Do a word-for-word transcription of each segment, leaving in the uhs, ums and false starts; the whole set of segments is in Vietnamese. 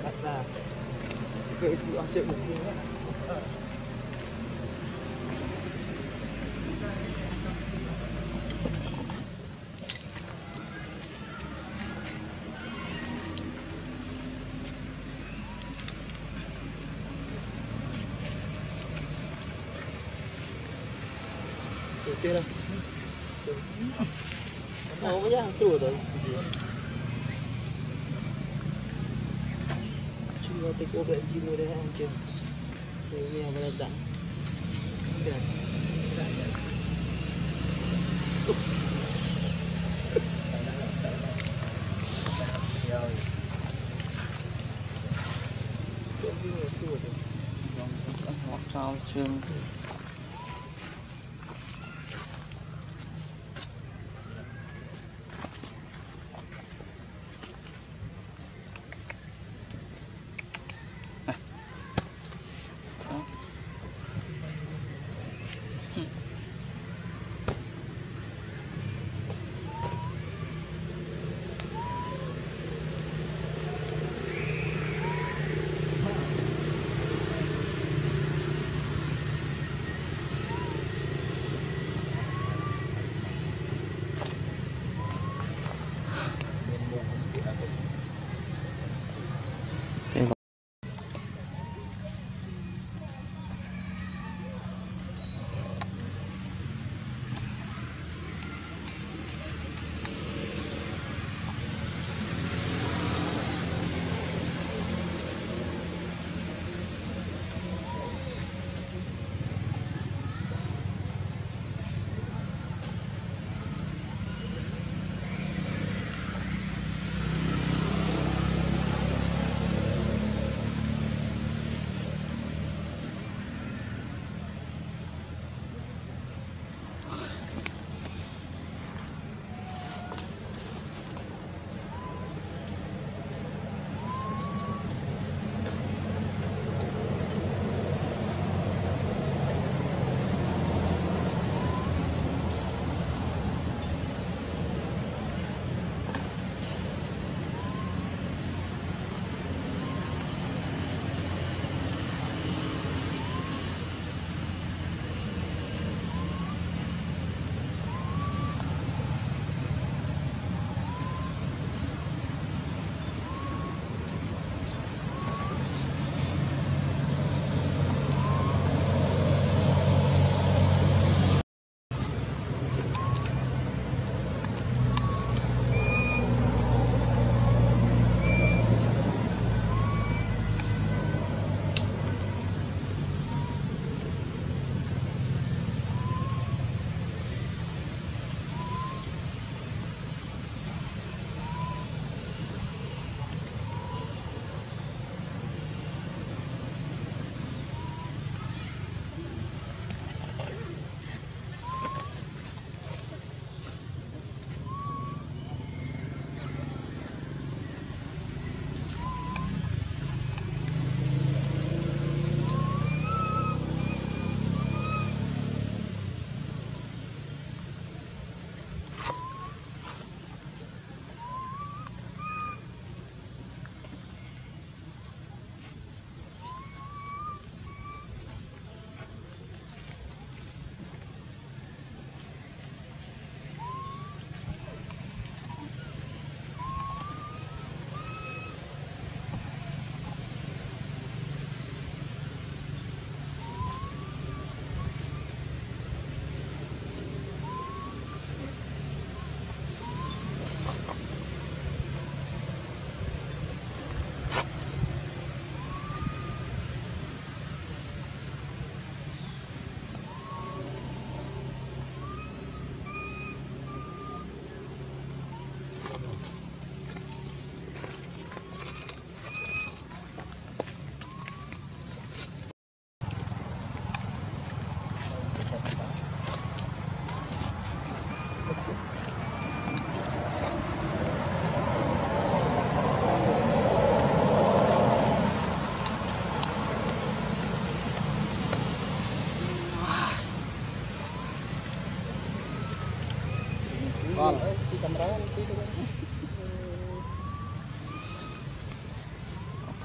là cái sự áp dụng của mình. Đầu tiên đâu? Nó mới hàng sủa rồi. Chúng ta có vẻ chỉ ngồi đây ăn chừng. Rồi nghe vào đặng. Đẹp. Rồi. Chúng ta ngồi sủa rồi. Rồi hoặc trao trường.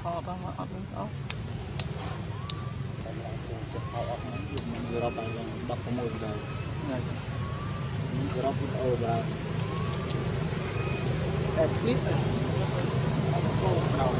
kho đó mà ấp ấp vừa đọc bài đọc có mùi rồi này vừa đọc ở vào at least đầu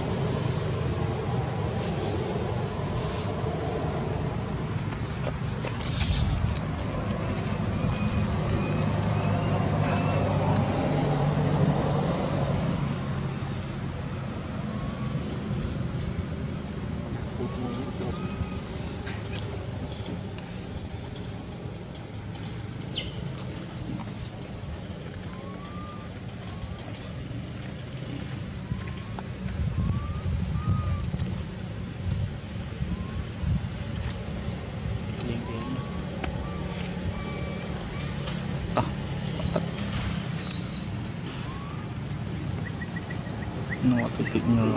nó tự tự nhờ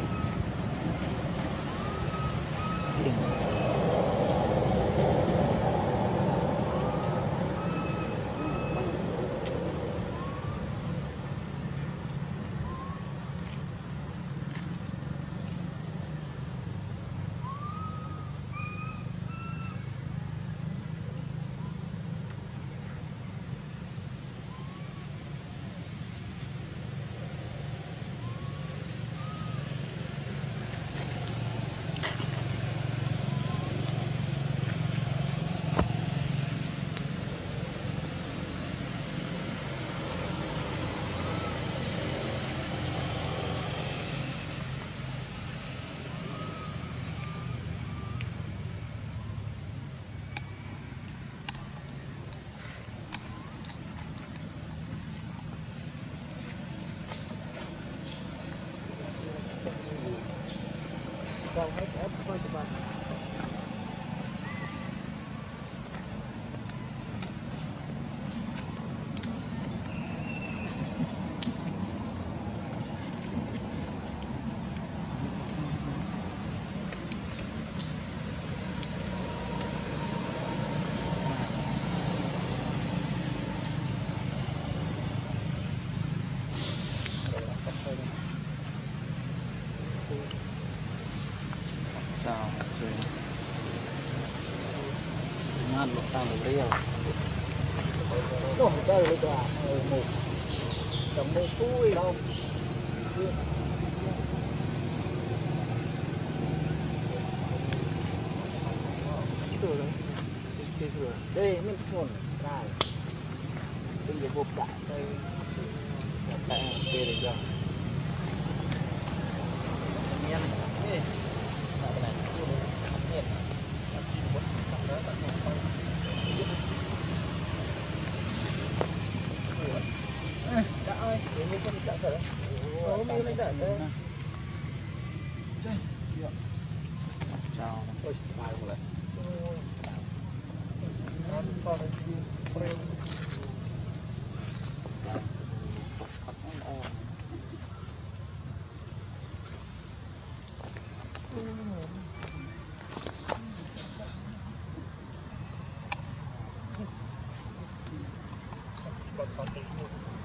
Well, make it point the button. chào rồi Ngon một sao một riêu. Đúng rồi, đây là một tầm một túi đâu. Sửa rồi. Cái sửa. Đây mình thôn ra. Bây giờ hộp đại đây. Đại đây được chưa? Miên. Đây. Đã ơi, để mình xem đợi thử. Ồ, mình lên đợi đây. chào Ôi, bài một lại. something